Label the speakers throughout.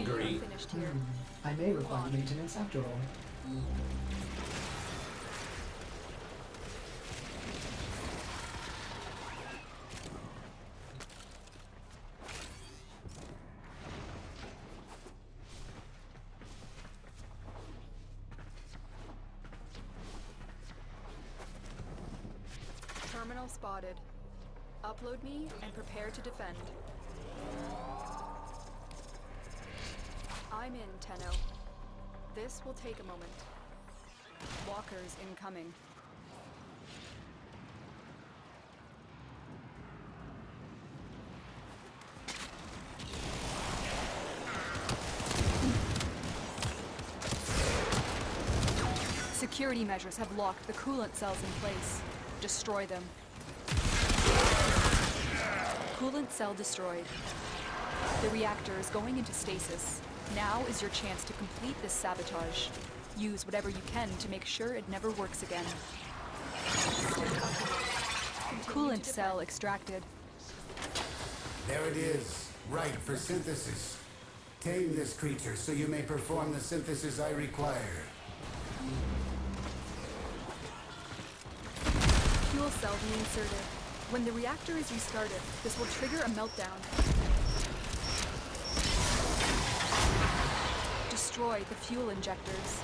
Speaker 1: hungry.
Speaker 2: Finished here.
Speaker 3: I may require maintenance after all.
Speaker 2: Terminal spotted. Upload me and prepare to defend. I'm in, Tenno. This will take a moment. Walkers incoming. Security measures have locked the coolant cells in place. Destroy them. Coolant cell destroyed. The reactor is going into stasis. Now is your chance to complete this sabotage. Use whatever you can to make sure it never works again. Coolant cell extracted.
Speaker 4: There it is. Right for synthesis. Tame this creature so you may perform the synthesis I require.
Speaker 2: Fuel cell reinserted. When the reactor is restarted, this will trigger a meltdown. Destroy the fuel injectors.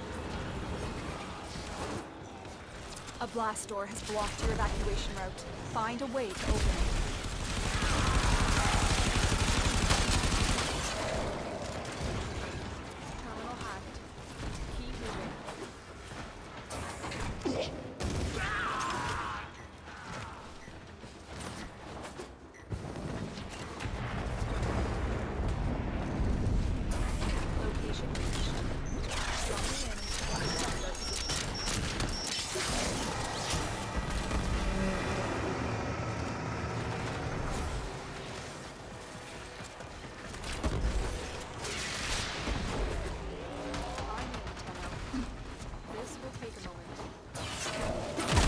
Speaker 2: A blast door has blocked your evacuation route. Find a way to open it. Terminal hacked. Keep moving. Location reached. Dropping in. Defend our position. I'm in, Tenno. This will take a moment.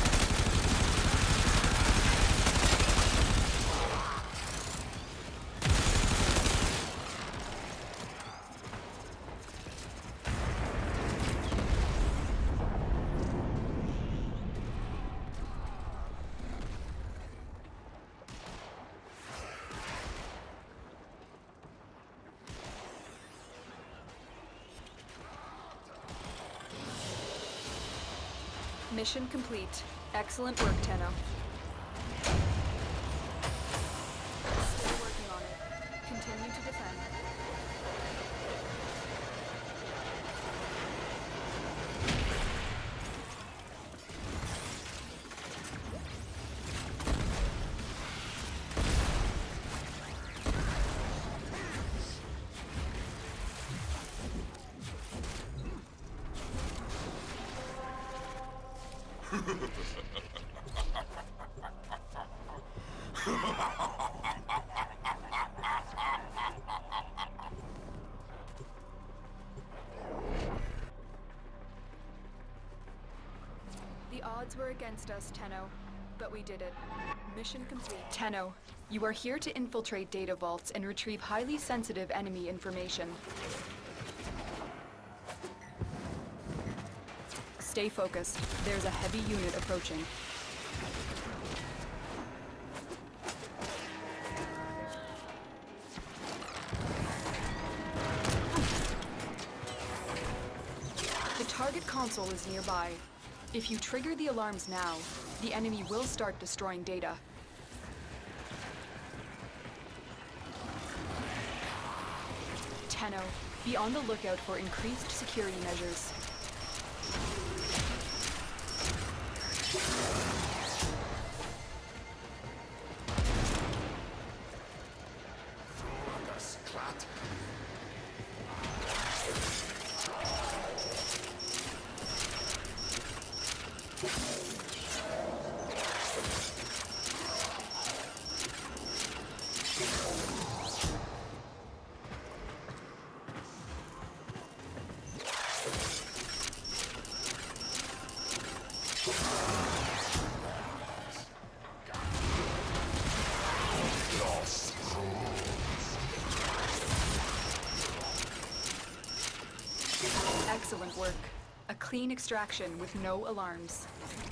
Speaker 2: Mission complete. Excellent work, Tenno. Still working on it. Continue to defend. The odds were against us, Tenno, but we did it. Mission complete. Tenno, you are here to infiltrate data vaults and retrieve highly sensitive enemy information. Stay focused. There's a heavy unit approaching. The target console is nearby. If you trigger the alarms now, the enemy will start destroying data. Tenno, be on the lookout for increased security measures. Excellent work. A clean extraction with no alarms.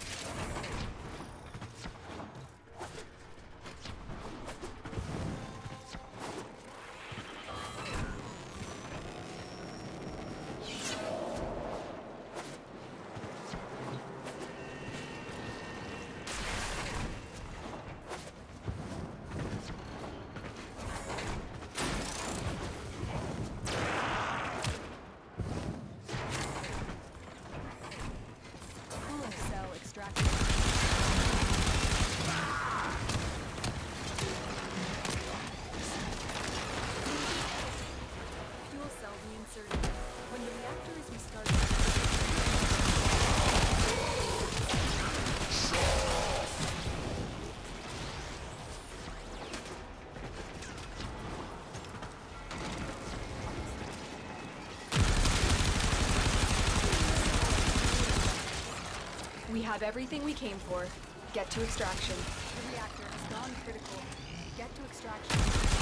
Speaker 2: We have everything we came for. Get to extraction. The reactor has gone critical. Get to extraction.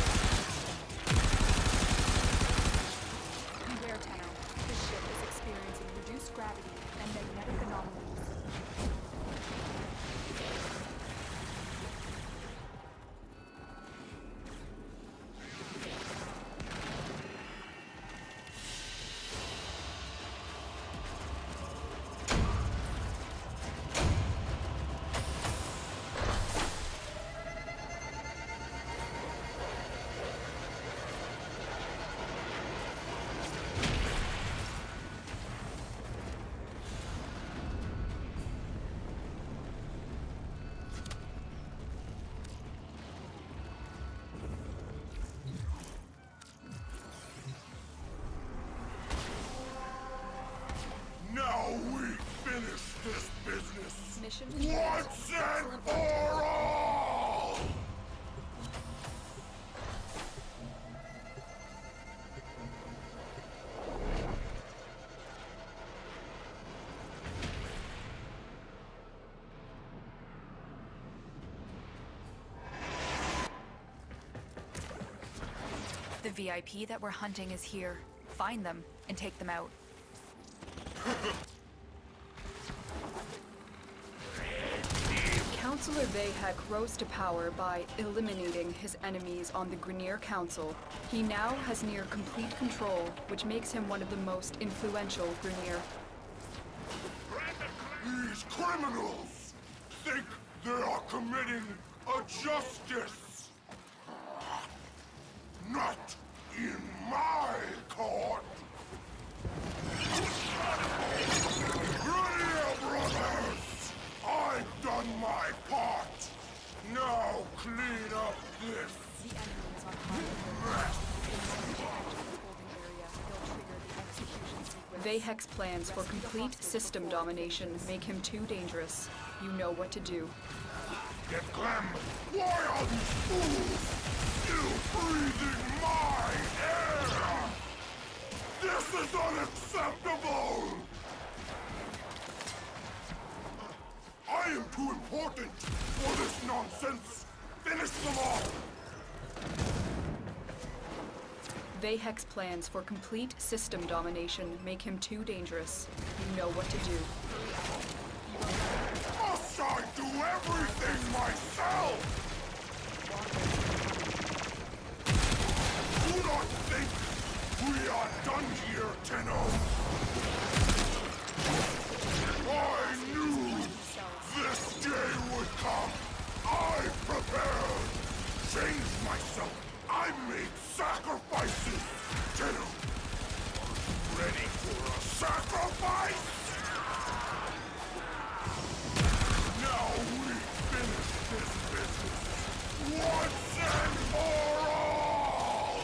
Speaker 2: Beware, Tenno. This ship is experiencing reduced gravity and magnetic anomalies.
Speaker 1: Now we finish this business
Speaker 2: Mission
Speaker 1: once and for all!
Speaker 2: The VIP that we're hunting is here. Find them and take them out. Councillor Vahek rose to power by eliminating his enemies on the Grineer Council. He now has near complete control, which makes him one of the most influential Grineer.
Speaker 1: These criminals think they are committing a justice. Not in my court. Grineer brothers! I've done my part. Now clean up this
Speaker 2: The enemy is on fire.
Speaker 1: mess.
Speaker 2: Vahek's plans for complete system domination make him too dangerous. You know what to do.
Speaker 1: Get Clem! Why are these fools still breathing my air? This is unacceptable! I am too important for this nonsense! Finish them off!
Speaker 2: Vahek's plans for complete system domination make him too dangerous. You know what to do.
Speaker 1: Must I do everything myself? Do not think we are done here, Tenno. I knew this day would come. I prepared. Changed myself. I made sacrifices. Tenno, ready for a sacrifice? Now we finish this business once and for all!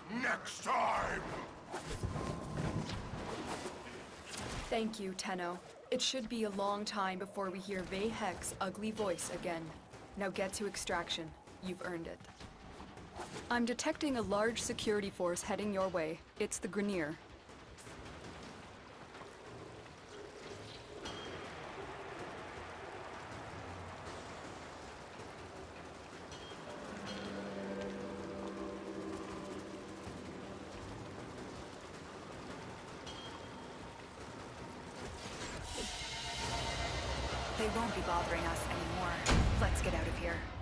Speaker 1: next time!
Speaker 2: Thank you, Tenno. It should be a long time before we hear Vei Heck's ugly voice again. Now get to extraction. You've earned it. I'm detecting a large security force heading your way. It's the Grineer. They won't be bothering us anymore. Let's get out of here.